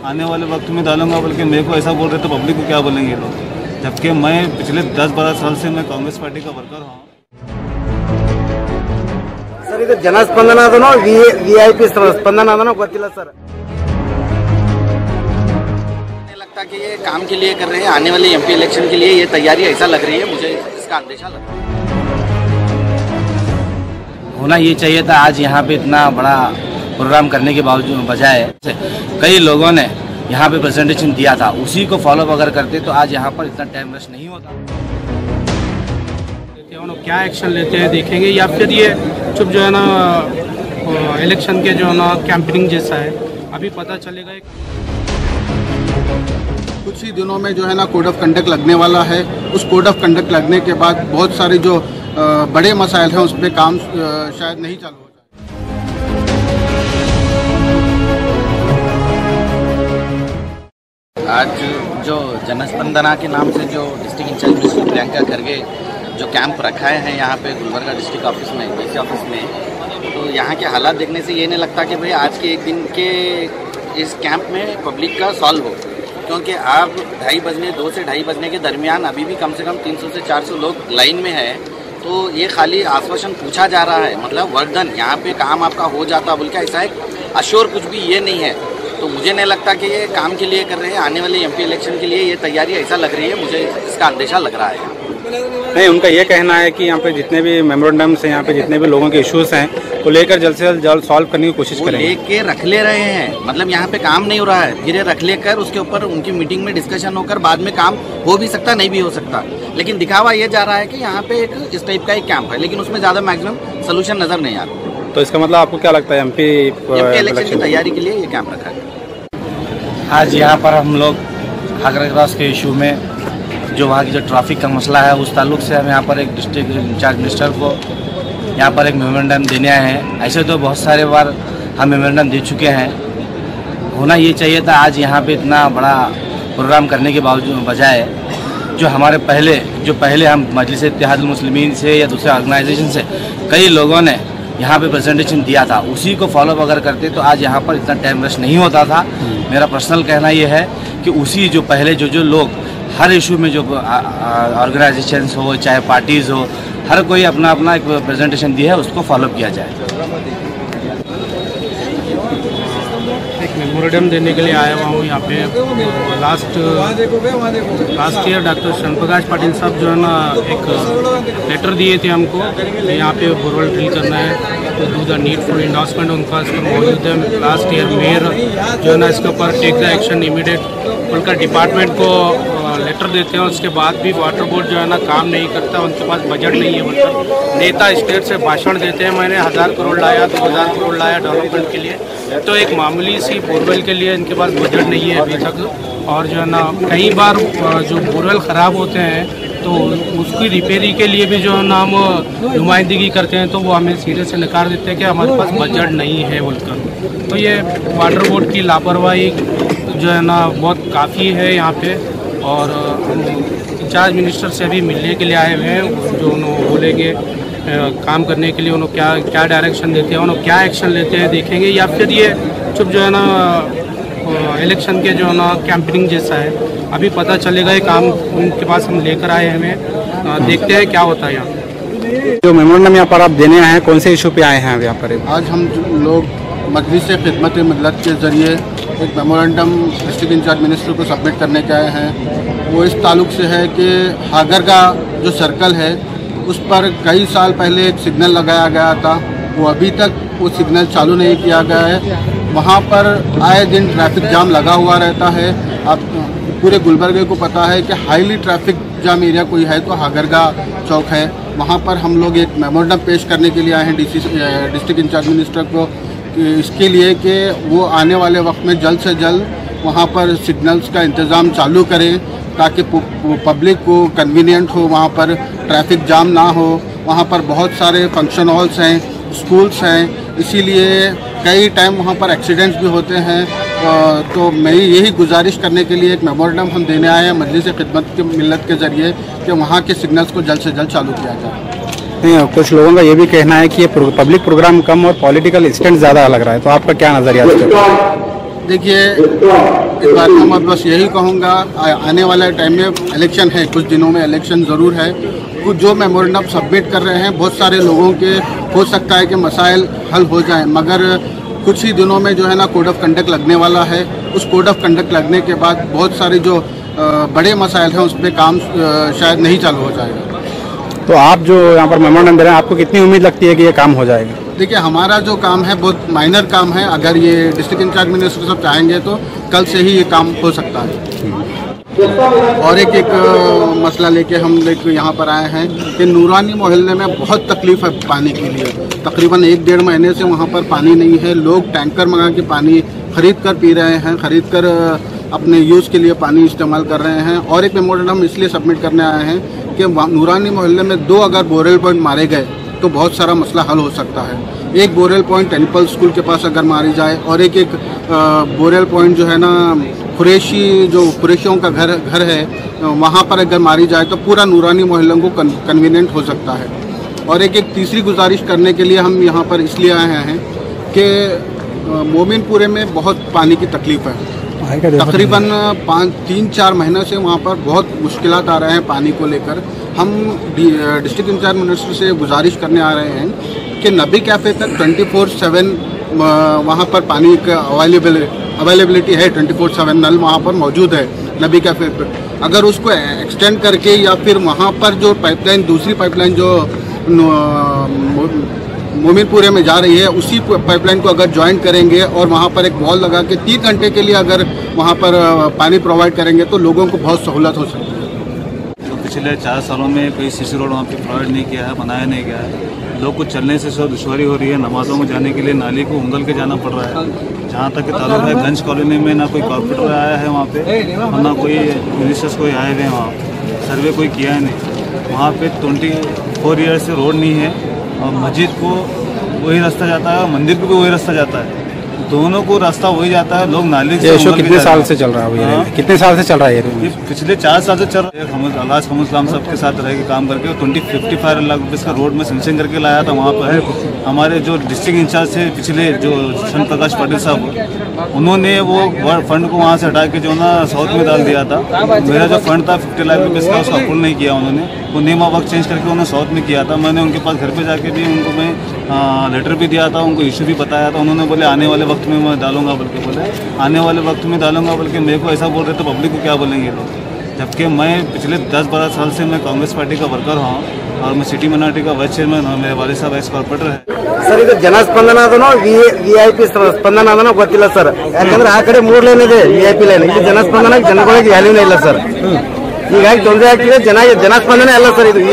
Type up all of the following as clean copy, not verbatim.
आने वाले वक्त में डालूंगा, बल्कि मेरे को ऐसा बोल रहे तो पब्लिक को क्या बोलेंगे लोग, जबकि मैं पिछले 10-12 साल से मैं कांग्रेस पार्टी का वर्कर हूँ। सर ಇದು ಜನಸ್ಪಂದನ ಅದನೋ वीआईपी स्पंदन ಅದನೋ ಗೊತ್ತಿಲ್ಲ सर। लगता कि ये काम के लिए कर रहे हैं, आने वाले एमपी इलेक्शन के लिए ये तैयारी ऐसा लग रही है, मुझे इसका अंदेशा लग रहा है। होना ये चाहिए था। आज यहाँ पे इतना बड़ा प्रोग्राम करने के बावजूद बजाय कई लोगों ने यहाँ पे प्रेजेंटेशन दिया था, उसी को फॉलो अगर करते तो आज यहाँ पर इतना टाइम वेस्ट नहीं होता। क्या एक्शन लेते हैं देखेंगे, या फिर ये चुप जो है ना इलेक्शन के जो है ना कैंपेनिंग जैसा है, अभी पता चलेगा। कुछ ही दिनों में जो है ना कोड ऑफ कंडक्ट लगने वाला है। उस कोड ऑफ कंडक्ट लगने के बाद बहुत सारे जो बड़े मसाइल हैं उस पर काम शायद नहीं चालू हो जाए। आज जो जनस्पंदना के नाम से जो district incharge minister Priyanka Kharge जो कैंप रखाए हैं यहाँ पे गुलबर्गा डिस्ट्रिक्ट ऑफिस में, डीसी ऑफिस में, तो यहाँ के हालात देखने से ये नहीं लगता कि भाई आज के एक दिन के इस कैंप में पब्लिक का सॉल्व हो, क्योंकि आप 2:30 बजने 2 से 2:30 बजने के दरमियान अभी भी कम से कम 300 से 400 लोग लाइन में है। तो ये खाली आश्वासन पूछा जा रहा है, मतलब वर्क डन, यहाँ पे काम आपका हो जाता बोल के ऐसा एक अश्योर कुछ भी ये नहीं है। तो मुझे नहीं लगता कि ये काम के लिए कर रहे हैं, आने वाले एमपी इलेक्शन के लिए ये तैयारी ऐसा लग रही है, मुझे इसका अंदेशा लग रहा है। नहीं, उनका ये कहना है कि यहाँ पे जितने भी मेमोरेंडम्स हैं, यहाँ पे जितने भी लोगों के इश्यूज हैं वो लेकर जल्द से जल्द सॉल्व करने की कोशिश करेंगे। लेके रख ले रहे हैं, मतलब यहाँ पे काम नहीं हो रहा है, फिर रख लेकर उसके ऊपर उनकी मीटिंग में डिस्कशन होकर बाद में काम हो भी सकता, नहीं भी हो सकता, लेकिन दिखावा ये जा रहा है कि यहाँ पे एक इस टाइप का एक कैंप है, लेकिन उसमें ज्यादा मैक्सिमम सोल्यूशन नजर नहीं आ रहा। तो इसका मतलब आपको क्या लगता है एमपी इलेक्शन की तैयारी के लिए ये कैंप रखा है। आज यहाँ पर हम लोग आगरा क्रॉस के इशू में जो वहाँ की जो ट्रैफिक का मसला है उस ताल्लुक से हम यहाँ पर एक डिस्ट्रिक्ट इंचार्ज मिनिस्टर को यहाँ पर एक मेमोरेंडम देने आए हैं। ऐसे तो बहुत सारे बार हम मेमोरेंडम दे चुके हैं। होना ये चाहिए था। आज यहाँ पे इतना बड़ा प्रोग्राम करने के बावजूद बजाय जो हमारे पहले हम मजलिस इत्तेहादुल मुस्लिमीन से या दूसरे ऑर्गेनाइजेशन से कई लोगों ने यहाँ पे प्रेजेंटेशन दिया था, उसी को फॉलो अगर करते तो आज यहाँ पर इतना टाइम वेस्ट नहीं होता था। मेरा पर्सनल कहना ये है कि उसी जो पहले जो लोग हर इशू में जो ऑर्गेनाइजेशंस हो चाहे पार्टीज़ हो, हर कोई अपना अपना एक प्रेजेंटेशन दिया है, उसको फॉलो किया जाए। एक मेमोरेंडम देने के लिए आया हुआ हूँ यहाँ पे। लास्ट ईयर डॉक्टर शरण प्रकाश पाटिल साहब जो है ना एक लेटर दिए थे हमको, यहाँ पे बोरवेल ड्रिल करना है तो डू द नीडफुल इंडोर्समेंट, उनका इसमें मौजूद है। लास्ट ईयर मेयर जो है ना इसके ऊपर टेक द एक्शन इमीडिएट बोलकर डिपार्टमेंट को लेटर देते हैं, उसके बाद भी वाटर बोर्ड जो है ना काम नहीं करता, उनके पास बजट नहीं है। मतलब नेता स्टेट से भाषण देते हैं, मैंने 1000 करोड़ लाया, 2000 करोड़ लाया डेवलपमेंट के लिए, तो एक मामूली सी बोरवेल के लिए इनके पास बजट नहीं है अभी तक। और जो है ना कई बार जो बोरवेल ख़राब होते हैं तो उसकी रिपेयरी के लिए भी जो है ना हम नुमाइंदगी करते हैं, तो वो हमें सीधे से नकार देते हैं कि हमारे पास बजट नहीं है बोलकर। तो ये वाटर बोर्ड की लापरवाही जो है ना बहुत काफ़ी है यहाँ पे। और इंचार्ज मिनिस्टर से भी मिलने के लिए आए हुए हैं, जो उन्होंने बोलेंगे काम करने के लिए उन्होंने क्या डायरेक्शन देते हैं, उन्होंने क्या एक्शन लेते हैं देखेंगे, या फिर ये चुप जो है ना इलेक्शन के जो है ना कैंपेनिंग जैसा है, अभी पता चलेगा। ये काम उनके पास हम लेकर आए हैं, हमें देखते हैं क्या होता है यहाँ। जो मेमोरेंडम यहाँ पर आप देने आए हैं, कौन से इशू पे आए हैं यहाँ पर? आज हम लोग मजलिस खिदमत मिल्लत के ज़रिए एक मेमोरेंडम डिस्ट्रिक्ट इंचार्ज मिनिस्टर को सबमिट करने के आए हैं। वो इस ताल्लुक से है कि हागरगा जो सर्कल है उस पर कई साल पहले एक सिग्नल लगाया गया था, वो अभी तक वो सिग्नल चालू नहीं किया गया है। वहाँ पर आए दिन ट्रैफिक जाम लगा हुआ रहता है। अब पूरे गुलबर्गे को पता है कि हाईली ट्रैफिक जाम एरिया कोई है तो हागरगा चौक है। वहाँ पर हम लोग एक मेमोरेंडम पेश करने के लिए आए हैं डिस्ट्रिक्ट इंचार्ज मिनिस्टर को, इसके लिए कि वो आने वाले वक्त में जल्द से जल्द वहाँ पर सिग्नल्स का इंतज़ाम चालू करें ताकि पब्लिक को कन्वीनियंट हो, वहाँ पर ट्रैफिक जाम ना हो। वहाँ पर बहुत सारे फंक्शन हॉल्स हैं, स्कूल्स हैं, इसीलिए कई टाइम वहाँ पर एक्सीडेंट्स भी होते हैं। तो मैं यही गुजारिश करने के लिए एक मेमोरेंडम हम देने आए हैं मजलिस खिदमत के मिल्लत के ज़रिए कि वहाँ के सिग्नल्स को जल्द से जल्द चालू किया जाए। कुछ लोगों का ये भी कहना है कि ये पब्लिक प्रोग्राम कम और पॉलिटिकल स्टंट ज़्यादा लग रहा है, तो आपका क्या नज़रिया है? देखिए इस बात में मैं बस यही कहूँगा, आने वाले टाइम में इलेक्शन है, कुछ दिनों में इलेक्शन ज़रूर है। कुछ जो मेमोरेंडम सबमिट कर रहे हैं, बहुत सारे लोगों के हो सकता है कि मसाइल हल हो जाएं, मगर कुछ ही दिनों में जो है ना कोड ऑफ कंडक्ट लगने वाला है। उस कोड ऑफ कंडक्ट लगने के बाद बहुत सारे जो बड़े मसाइल हैं उस पर काम शायद नहीं चालू हो जाएगा। तो आप जो यहाँ पर मेमोरेंडम दे रहे हैं, आपको कितनी उम्मीद लगती है कि ये काम हो जाएगा? देखिए, हमारा जो काम है बहुत माइनर काम है। अगर ये डिस्ट्रिक्ट इंचार्ज मिनिस्टर सब चाहेंगे तो कल से ही ये काम हो सकता है। और एक मसला लेके हम लोग यहाँ पर आए हैं कि नूरानी मोहल्ले में बहुत तकलीफ है पानी के लिए। तकरीबन 1-1.5 महीने से वहाँ पर पानी नहीं है। लोग टैंकर मंगा के पानी खरीद कर पी रहे हैं, खरीद कर अपने यूज़ के लिए पानी इस्तेमाल कर रहे हैं। और एक मेमोरेंडम इसलिए सबमिट करने आए हैं कि नूरानी मोहल्ले में 2 अगर बोरेल पॉइंट मारे गए तो बहुत सारा मसला हल हो सकता है। एक बोरेल पॉइंट टेनिपल स्कूल के पास अगर मारी जाए और एक बोरेल पॉइंट जो है ना कुरैशियों का घर है, वहाँ पर अगर मारी जाए तो पूरा नूरानी मोहल्लों को कन्वीनियंट हो सकता है। और एक तीसरी गुजारिश करने के लिए हम यहाँ पर इसलिए आए हैं कि मोमिनपुरे में बहुत पानी की तकलीफ है। तकरीबन 3-4 महीने से वहाँ पर बहुत मुश्किलात आ रहे हैं पानी को लेकर। हम डिस्ट्रिक्ट इंचार्ज मिनिस्टर से गुजारिश करने आ रहे हैं कि नबी कैफ़े तक 24/7 वहाँ पर पानी का अवेलेबिलिटी है। 24/7 नल वहाँ पर मौजूद है नबी कैफ़े पर। अगर उसको एक्सटेंड करके या फिर वहाँ पर जो पाइपलाइन, दूसरी पाइपलाइन जो मोमिनपुरे में जा रही है, उसी पाइपलाइन को अगर ज्वाइन करेंगे और वहाँ पर एक वॉल लगा के 3 घंटे के लिए अगर वहाँ पर पानी प्रोवाइड करेंगे तो लोगों को बहुत सहूलत हो सकती है। तो पिछले 4 सालों में कोई सीसी रोड वहाँ पे प्रोवाइड नहीं किया है, बनाया नहीं गया है। लोग को चलने से दुश्वारी हो रही है। नमाज़ों में जाने के लिए नाली को उंगल के जाना पड़ रहा है। जहाँ तक कि ताल्लुक है, गंज कॉलोनी में ना कोई कॉर्पोरेटर आया है वहाँ पे और ना कोई मिनिस्टर्स कोई आए हुए हैं। वहाँ सर्वे कोई किया है नहीं। वहाँ पे 24 ईयर से रोड नहीं है और मस्जिद को वही रास्ता जाता है और मंदिर को भी वही रास्ता जाता है। दोनों को रास्ता वही जाता है। लोग नाली से कितने साल से चल रहा है? कितने साल से चल रहा है ये? पिछले 4 साल से चल रहा है। अलाज खमुसलाम साहब के साथ रह के काम करके 55 लाख रुपये का रोड में सेंक्शन करके लाया था। वहाँ पर हमारे जो डिस्ट्रिक्ट इंचार्ज थे पिछले, जो चंद्र प्रकाश पाटिल साहब, उन्होंने वो फंड को वहाँ से हटा के जो ना साउथ में डाल दिया था। मेरा जो फंड था 50 लाख रुपये का, उसका अप्रूवल नहीं किया उन्होंने। वो नेम ऑफ वर्क चेंज करके उन्होंने साउथ में किया था। मैंने उनके पास घर पे जाके भी उनको मैं लेटर भी दिया था, उनको इशू भी बताया था। उन्होंने बोले आने वाले वक्त में मैं डालूंगा, बल्कि बोले आने वाले वक्त में डालूंगा, बल्कि मेरे को ऐसा बोल रहे तो पब्लिक को क्या बोलेंगे लोग। जबकि मैं पिछले 10-12 साल से मैं कांग्रेस पार्टी का वर्कर हूँ और मैं सिटी माइनॉरिटी का वाइस चेयरमैन हूँ। मेरे वाले साहब एक्स कॉर्पोरेटर है। ಸರ್, ಇದು ಜನಸ್ಪಂದನ ಅದನೋ VIP ಸ್ಪಂದನ ಅದನೋ ಗೊತ್ತಿಲ್ಲ ಸರ್. ಯಾಕಂದ್ರೆ ಆ ಕಡೆ 3 ಲೈನ್ ಇದೆ VIP ಲೈನ್. ಇಲ್ಲಿ ಜನಸ್ಪಂದನ ಜನಗಳಿಗೆ ವ್ಯಾಲ್ಯೂನೇ ಇಲ್ಲ ಸರ್. ಹೀಗಾಗಿ ತೊಂದರೆ ಆಗ್ತಿದೆ. ಜನಸ್ಪಂದನ ಅಲ್ಲ ಸರ್, ಇದು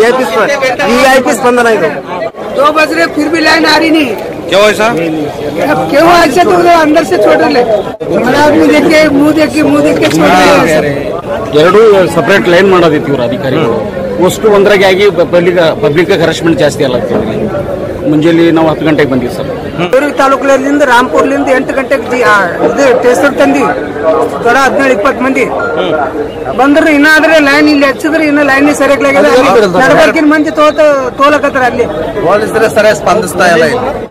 VIP ಸ್ಪಂದನ ಇದು. 2 बज रहे फिर भी लाइन आ रही नहीं। क्यों ऐसा? क्यों ऐसे? तो अंदर से छोड़ रहे, हमारा आदमी देख के मुँह देख के छोड़ रहे। 2 ಸಪರೇಟ್ ಲೈನ್ ಮಾಡೋದಿತ್ತು ಇವರು ಅಧಿಕಾರಿಗಳು. ಅಷ್ಟು ಒಂದರಾಗೆ ಆಗಿ ಪಬ್ಲಿಕ್ ಹರಾಸ್ಮೆಂಟ್ ಜಾಸ್ತಿ ಆಗ್ತಿದೆ. ಮುಂಜಾನೆ ನಾವು 10 ಗಂಟೆಗೆ ಬಂದಿವಿ ಸರ್. ತಾಲೂಕುಲಿಂದ ರಾಂಪುರ್ಲಿಂದ 8 ಗಂಟೆಗೆ ಇದು ಟೇಸ್ಟರ್ ತಂದಿ ದೊಡ್ಡ 17-20 ಮಂದಿ ಬಂದ್ರೆ ಇನ್ನಾದ್ರೆ ಲೈನ್ ಇಲ್ಲಿ ಹಚ್ಚಿದ್ರೆ ಇನ್ನ ಲೈನ್ ಸರಿಯಾಗಿ ನಡಬರ್ಕಿನ ಮಂದಿ ತೋಲಕತ್ತಾರ ಅಲ್ಲಿ. ಪೊಲೀಸರೇ ಸರಿಯಾಗಿ ಸ್ಪಂದಿಸ್ತಾ ಇಲ್ಲ.